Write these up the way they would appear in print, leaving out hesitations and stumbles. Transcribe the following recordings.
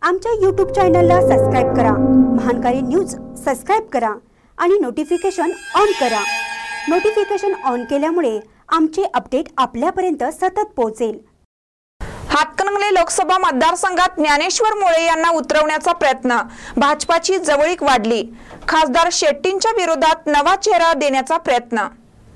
आमच्या YouTube चॅनलला subscribe करा, महानकारी न्यूज सबस्क्राइब करा आणि नोटिफिकेशन ऑन करा। नोटिफिकेशन ऑन केल्यामुळे आमचे अपडेट आपल्यापर्यंत सतत पोहोचेल। हातकणंगले लोकसभा मतदारसंघात ज्ञानेश्वर मुळे यांना उतरवण्याचा प्रयत्न, भाजपाची जवळीक वाढली। खासदार शेट्टींच्या विरोधात नवा चेहरा देण्याचा प्रयत्न।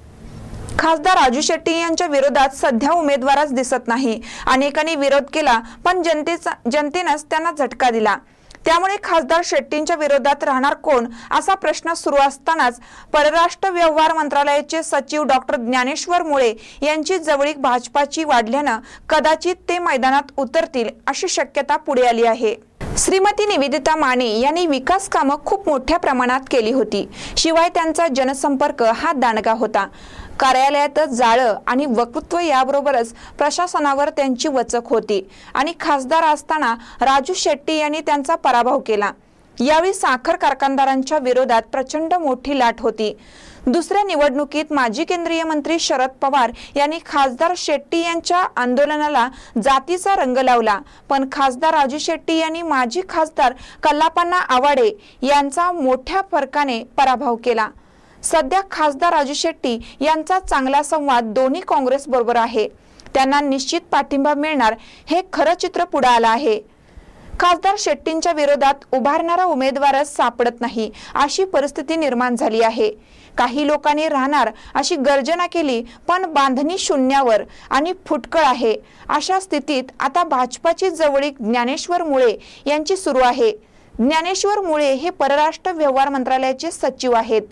खासदार राजू शेट्टी यांच्या विरोधात सध्या उमेदवारच दिसत नाही। अनेकांनी विरोध केला पण जनतेनेच त्यांना झटका दिला। त्यामुळे खासदार शेट्टींच्या विरोधात राहणार कोण असा प्रश्न सुरू असतानाच परराष्ट्र व्यवहार मंत्रालयाचे सचिव डॉक्टर ज्ञानेश्वर मुळे यांची जवळीक भाजपाची वाढल्याने कदाचित ते मैदानात उतरतील अशी शक्यता पुढे आली आहे। श्रीमती निवेदिता माने यांनी विकास कामे खूप मोठ्या प्रमाणात केली होती। शिवाय त्यांचा जनसंपर्क हा दांडगा होता। कार्यालयात जाळं आणि वक्तृत्व याबरोबरच प्रशासनावर त्यांची वचक होती आणि खासदार असताना राजू शेट्टी यांनी त्यांचा पराभव केला। यावेळी साखर कारखानदारांच्या विरोधात प्रचंड मोठी लाट होती। दुसऱ्या निवडणुकीत माजी केंद्रीय मंत्री शरद पवार यांनी खासदार शेट्टी यांच्या आंदोलनाला जातीचा रंग लावला, पण खासदार राजू शेट्टी यांनी माजी खासदार कल्लापण्णा आवाडे यांचा मोठ्या फरकाने पराभव केला। सध्या खासदार राजू शेट्टी यांचा चांगला संवाद दोन्ही काँग्रेस बरोबर आहे। त्यांना निश्चित पाठिंबा मिळणार हे खरं चित्र पुढे आलं आहे। खासदार शेट्टींच्या विरोधात उभारणारा उमेदवारच सापडत नाही अशी परिस्थिती निर्माण झाली आहे। काही लोकांनी राहणार अशी गर्जना केली पण बांधणी शून्यावर आणि फुटकळ आहे। अशा स्थितीत आता भाजपाची जवळीक ज्ञानेश्वर मुळे यांची सुरू आहे। ज्ञानेश्वर मुळे हे परराष्ट्र व्यवहार मंत्रालयाचे सचिव आहेत।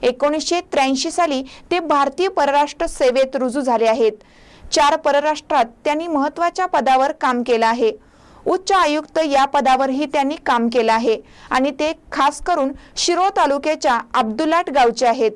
1983 साली ते भारतीय परराष्ट्र सेवेत रुजू झाले आहेत। 4 परराष्ट्रात त्यांनी महत्त्वाच्या पदावर काम केले आहे। उच्च आयुक्त या पदावरही त्यांनी काम केले आहे आणि ते खास करून शिरोळ तालुक्याच्या अब्दुलाट गावचे आहेत।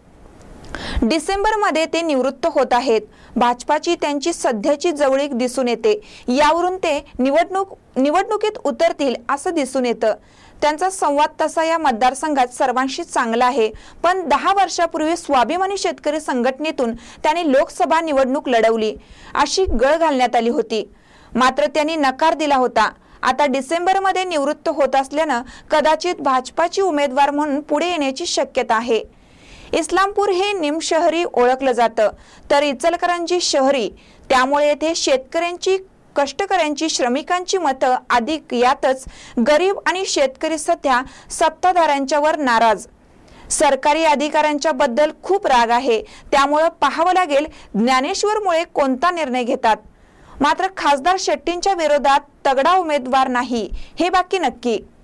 डिसेंबर मध्ये ते निवृत्त होत आहेत। भाजपाची त्यांची सध्याची जवळीक दिसून येते। यावरून ते निवडणुकीत उतरतील असं दिसून येतं। त्यांचा संवाद तसा या मतदारसंघात सर्वांशी चांगला आहे, पण 10 वर्षापूर्वी स्वाभिमानी शेतकरी संघटनेतून त्यांनी लोकसभा निवडणूक लढवली अशी गळ घालण्यात आली होती, मात्र त्यांनी नकार दिला होता। आता डिसेंबर मध्ये निवृत्त होत असल्याने कदाचित भाजपाची उमेदवार म्हणून पुढे येण्याची शक्यता आहे। इस्लामपूर हे निमशहरी ओळखलं जातं तर इचलकरंजी शहरी, त्यामुळे येथे शेतकऱ्यांची, कष्टकऱ्यांची, श्रमिकांची मतं अधिक। यातच गरीब आणि शेतकरी सध्या सत्ताधाऱ्यांच्यावर नाराज, सरकारी अधिकाऱ्यांच्या बद्दल खूप राग आहे। त्यामुळे पाहावं लागेल ज्ञानेश्वर मुळे कोणता निर्णय घेतात। मात्र खासदार शेट्टींच्या विरोधात तगडा उमेदवार नाही हे बाकी नक्की।